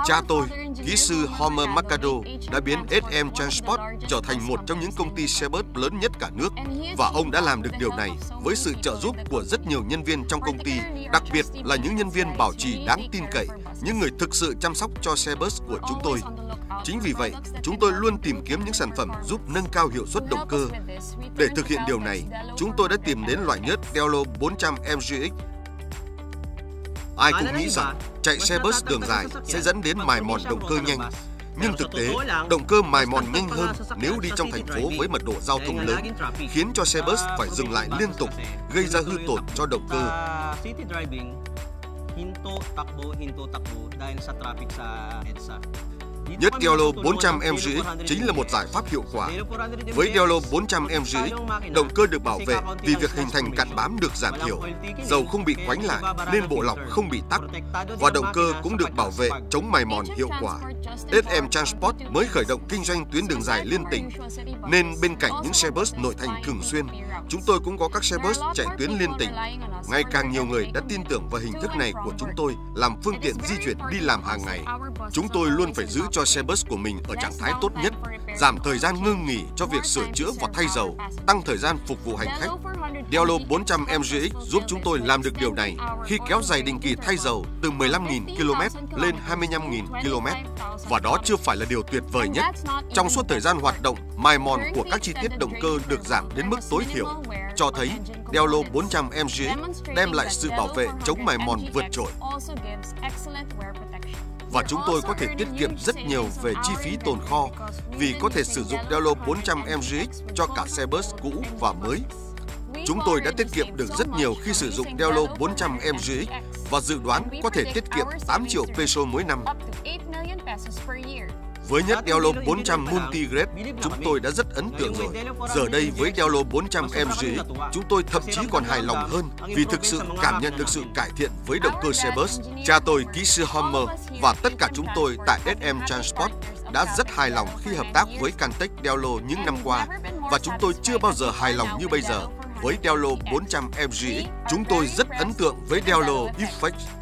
Cha tôi, kỹ sư Homer Mercado, đã biến SM Transport trở thành một trong những công ty xe bus lớn nhất cả nước. Và ông đã làm được điều này với sự trợ giúp của rất nhiều nhân viên trong công ty, đặc biệt là những nhân viên bảo trì đáng tin cậy, những người thực sự chăm sóc cho xe bus của chúng tôi. Chính vì vậy, chúng tôi luôn tìm kiếm những sản phẩm giúp nâng cao hiệu suất động cơ. Để thực hiện điều này, chúng tôi đã tìm đến loại nhớt Dello 400 MGX. Ai cũng nghĩ rằng chạy xe bus đường dài sẽ dẫn đến mài mòn động cơ nhanh. Nhưng thực tế, động cơ mài mòn nhanh hơn nếu đi trong thành phố với mật độ giao thông lớn, khiến cho xe bus phải dừng lại liên tục, gây ra hư tổn cho động cơ. Nhớt Dello 400 MGX chính là một giải pháp hiệu quả. Với Dello 400 MGX, động cơ được bảo vệ vì việc hình thành cặn bám được giảm thiểu, dầu không bị quánh lại nên bộ lọc không bị tắc, và động cơ cũng được bảo vệ chống mài mòn hiệu quả. SM Transport mới khởi động kinh doanh tuyến đường dài liên tỉnh, nên bên cạnh những xe bus nội thành thường xuyên, chúng tôi cũng có các xe bus chạy tuyến liên tỉnh. Ngày càng nhiều người đã tin tưởng vào hình thức này của chúng tôi làm phương tiện di chuyển đi làm hàng ngày. Chúng tôi luôn phải giữ cho xe bus của mình ở trạng thái tốt nhất, giảm thời gian ngưng nghỉ cho việc sửa chữa và thay dầu, tăng thời gian phục vụ hành khách. Dello 400 MGX giúp chúng tôi làm được điều này khi kéo dài định kỳ thay dầu từ 15.000 km lên 25.000 km. Và đó chưa phải là điều tuyệt vời nhất. Trong suốt thời gian hoạt động, mài mòn của các chi tiết động cơ được giảm đến mức tối thiểu, cho thấy Dello 400 MGX đem lại sự bảo vệ chống mài mòn vượt trội. Và chúng tôi có thể tiết kiệm rất nhiều về chi phí tồn kho vì có thể sử dụng Dello 400 MGX cho cả xe bus cũ và mới. Chúng tôi đã tiết kiệm được rất nhiều khi sử dụng Dello 400 MGX và dự đoán có thể tiết kiệm 8 triệu peso mỗi năm. Với nhớt Dello 400 Multigrade, chúng tôi đã rất ấn tượng rồi. Giờ đây với Dello 400 MGX, chúng tôi thậm chí còn hài lòng hơn vì thực sự cảm nhận được sự cải thiện với động cơ xe bus. Cha tôi, kỹ sư Homer và tất cả chúng tôi tại SM Transport đã rất hài lòng khi hợp tác với Cantech Dello những năm qua, và chúng tôi chưa bao giờ hài lòng như bây giờ với Dello 400 MGX. Chúng tôi rất ấn tượng với Dello Effect.